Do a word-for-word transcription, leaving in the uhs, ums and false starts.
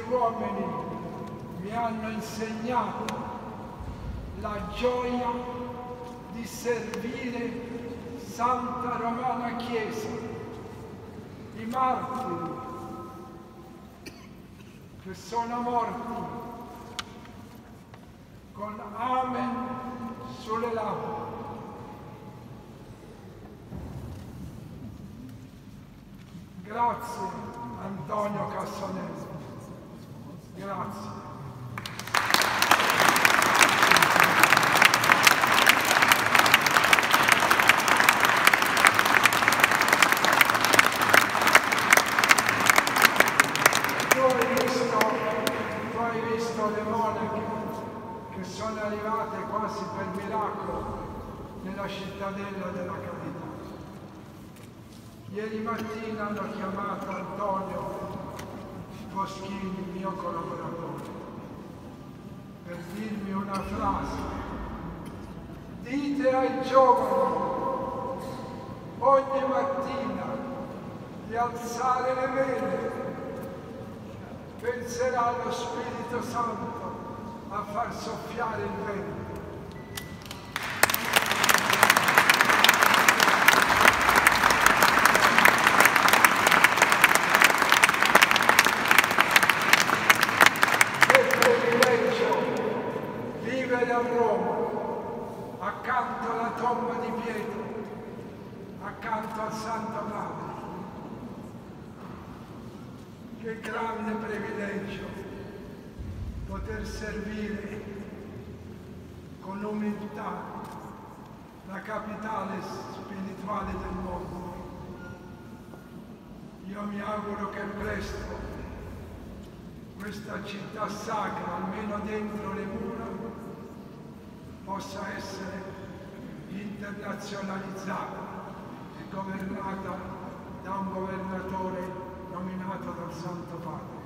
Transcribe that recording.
uomini mi hanno insegnato la gioia di servire Santa Romana Chiesa, i martiri che sono morti con Amen sulle labbra. Grazie Antonio Cassonesi, grazie. Tu hai visto, tu hai visto le monache che sono arrivate quasi per miracolo nella cittadella della carità. Ieri mattina hanno chiamato Antonio Boschini, mio collaboratore, per dirmi una frase. Dite ai giovani ogni mattina di alzare le vele, penserà lo Spirito Santo a far soffiare il vento. A Roma, accanto alla tomba di Pietro, accanto al Santo Padre. Che grande privilegio poter servire con umiltà la capitale spirituale del mondo. Io mi auguro che presto questa città sacra, almeno dentro le mura, possa essere internazionalizzata e governata da un governatore nominato dal Santo Padre.